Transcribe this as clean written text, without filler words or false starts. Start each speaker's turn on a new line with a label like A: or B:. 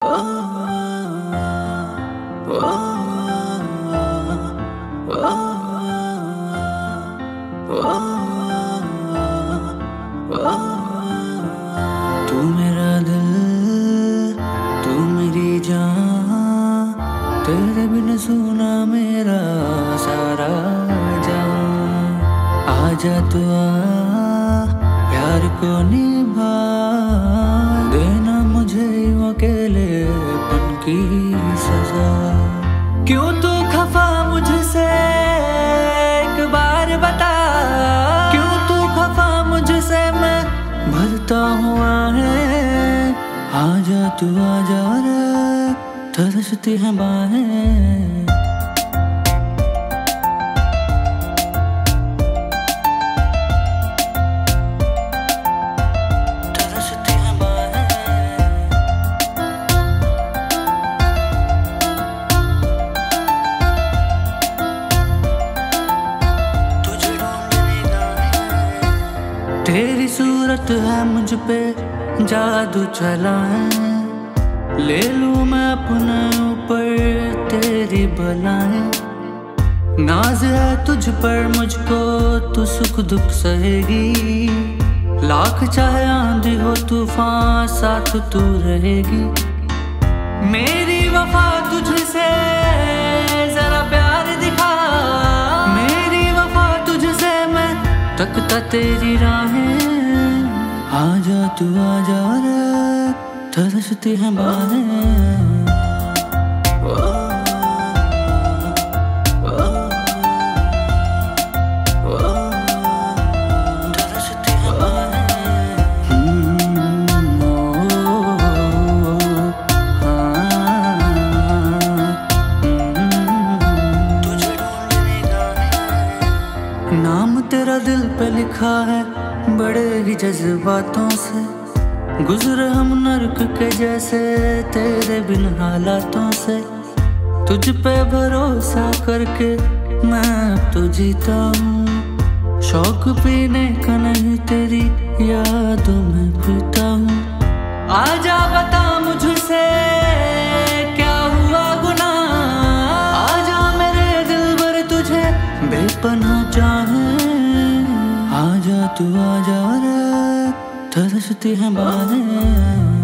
A: तू मेरा दिल, तू मेरी जान, तेरे बिन सुना मेरा सारा जान। आजा तू आ, प्यार को निभा, देना मुझे अकेलेपन की सजा। क्यों तू खफा मुझसे, एक बार बता, क्यों तू खफा मुझसे, मैं भरता हुआ है। आजा तू आजा रे, तरसती है बाहें। तेरी सूरत है मुझ पे जादू चला है, ले लूं मैं अपने ऊपर तेरी बलाएं। नाज है तुझ पर मुझको, तू सुख दुख सहेगी, लाख चाहे आंधी हो तूफान साथ तू रहेगी। मेरी वफा तुझसे जरा प्यार दिखा, मेरी वफा तुझसे मैं तकता तेरी राहें। आजा तू आजा रे, तरसती है बाहें। नाम तेरा दिल पे लिखा है बड़े ही जज्बातों से, गुजरे हम नर्क के जैसे तेरे बिन हालातों से। तुझ पे भरोसा करके मैं अब तो जीता हूँ, शौक पीने का नहीं तेरी यादों में पीता हूँ। आजा बता मुझसे क्या हुआ गुनाह, आजा मेरे दिल भर तुझे बेपनाह चाहे। आजा तू आजा रे, तरसती है बाहें।